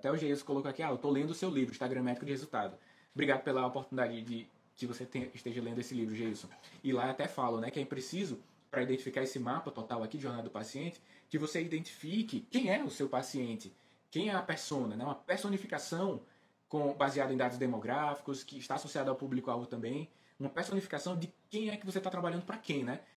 Até o Geilson colocou aqui, eu estou lendo o seu livro, Instagram Métrico de Resultado. Obrigado pela oportunidade de que você esteja lendo esse livro, Geilson. E lá até falo, né, que é preciso, para identificar esse mapa total aqui de jornada do paciente, que você identifique quem é o seu paciente, quem é a persona, né, uma personificação baseada em dados demográficos, que está associada ao público-alvo também, uma personificação de quem é que você está trabalhando para quem, né?